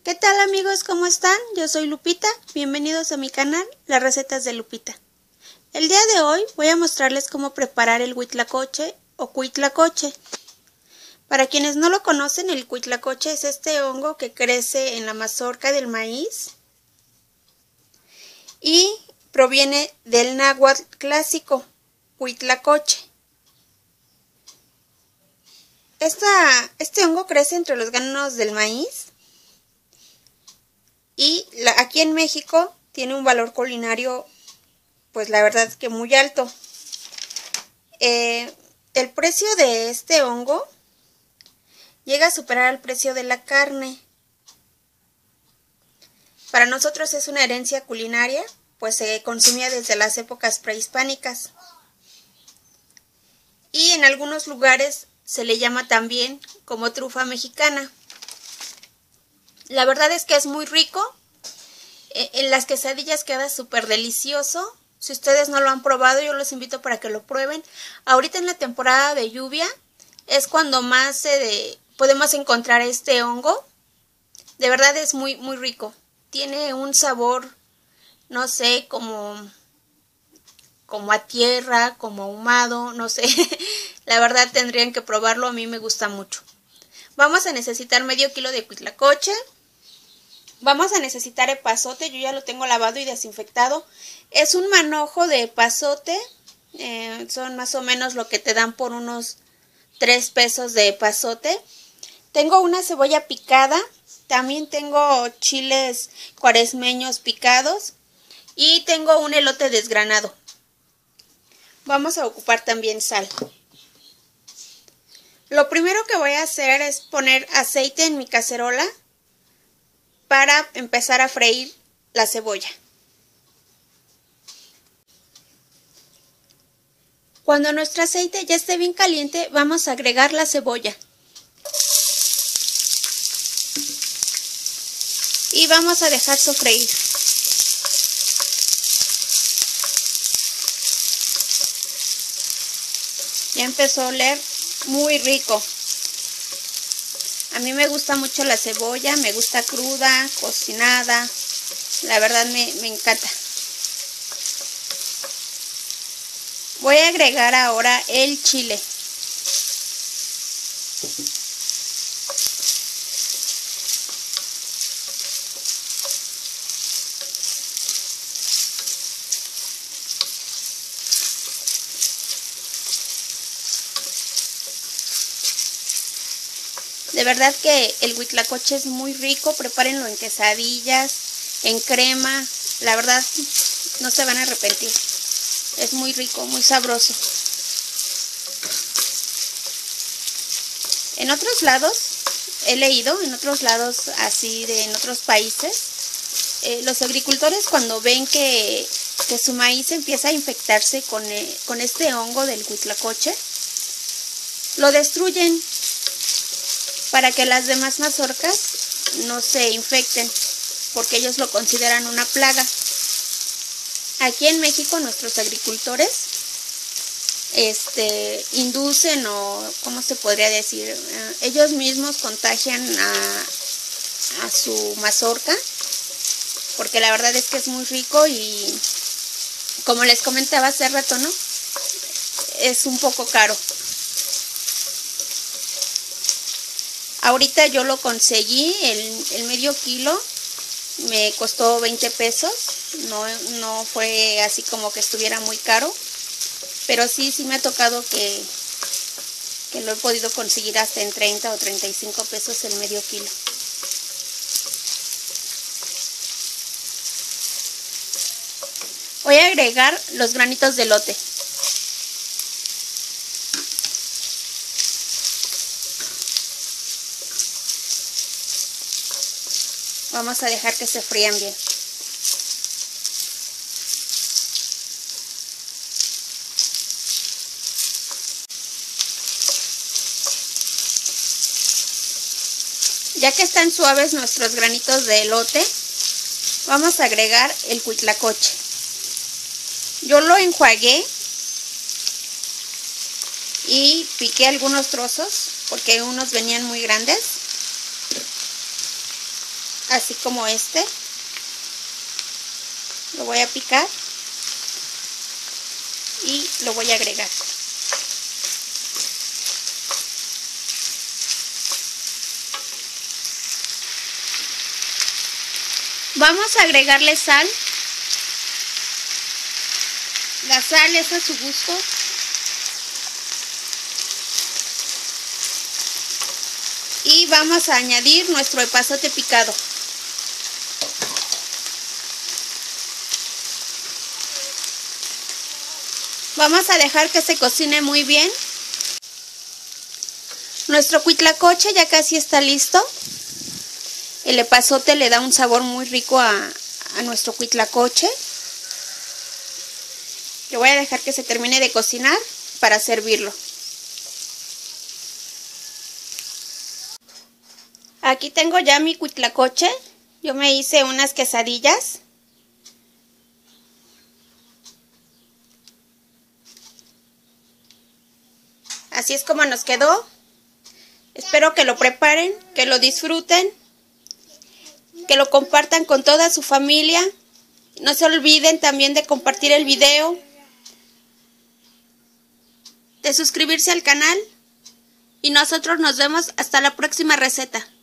¿Qué tal amigos? ¿Cómo están? Yo soy Lupita, bienvenidos a mi canal, Las Recetas de Lupita. El día de hoy voy a mostrarles cómo preparar el huitlacoche o cuitlacoche. Para quienes no lo conocen, el cuitlacoche es este hongo que crece en la mazorca del maíz y proviene del náhuatl clásico, huitlacoche. Este hongo crece entre los granos del maíz y aquí en México tiene un valor culinario, pues la verdad que muy alto. El precio de este hongo llega a superar el precio de la carne. Para nosotros es una herencia culinaria, pues se consumía desde las épocas prehispánicas. Y en algunos lugares se le llama también como trufa mexicana. La verdad es que es muy rico. En las quesadillas queda súper delicioso. Si ustedes no lo han probado, yo los invito para que lo prueben. Ahorita en la temporada de lluvia es cuando más podemos encontrar este hongo. De verdad es muy, muy rico. Tiene un sabor, no sé, como a tierra, como ahumado, no sé. La verdad tendrían que probarlo, a mí me gusta mucho. Vamos a necesitar medio kilo de cuitlacoche. Vamos a necesitar epazote, yo ya lo tengo lavado y desinfectado. Es un manojo de epazote, son más o menos lo que te dan por unos 3 pesos de epazote. Tengo una cebolla picada, también tengo chiles cuaresmeños picados y tengo un elote desgranado. Vamos a ocupar también sal. Lo primero que voy a hacer es poner aceite en mi cacerola para empezar a freír la cebolla. Cuando nuestro aceite ya esté bien caliente, vamos a agregar la cebolla. Y vamos a dejar sofreír. Ya empezó a oler muy rico. A mí me gusta mucho la cebolla, me gusta cruda, cocinada. La verdad me encanta. Voy a agregar ahora el chile. De verdad que el huitlacoche es muy rico, prepárenlo en quesadillas, en crema, la verdad no se van a arrepentir. Es muy rico, muy sabroso. En otros lados, he leído, en otros lados así en otros países, los agricultores cuando ven que su maíz empieza a infectarse con este hongo del huitlacoche, lo destruyen para que las demás mazorcas no se infecten, porque ellos lo consideran una plaga. Aquí en México nuestros agricultores inducen, o ¿cómo se podría decir? Ellos mismos contagian a su mazorca, porque la verdad es que es muy rico y, como les comentaba hace rato, ¿no? Es un poco caro. Ahorita yo lo conseguí, el medio kilo me costó 20 pesos, no fue así como que estuviera muy caro, pero sí me ha tocado que lo he podido conseguir hasta en 30 o 35 pesos el medio kilo. Voy a agregar los granitos de elote. Vamos a dejar que se frían bien. Ya que están suaves nuestros granitos de elote, vamos a agregar el huitlacoche. Yo lo enjuagué y piqué algunos trozos porque unos venían muy grandes. así como este. Lo voy a picar y lo voy a agregar. Vamos a agregarle sal. La sal es a su gusto. Y vamos a añadir nuestro epazote picado. Vamos a dejar que se cocine muy bien. Nuestro huitlacoche ya casi está listo. El epazote le da un sabor muy rico a nuestro huitlacoche. Yo voy a dejar que se termine de cocinar para servirlo. Aquí tengo ya mi huitlacoche. Yo me hice unas quesadillas. Así es como nos quedó. Espero que lo preparen, que lo disfruten, que lo compartan con toda su familia. No se olviden también de compartir el video, de suscribirse al canal y nosotros nos vemos hasta la próxima receta.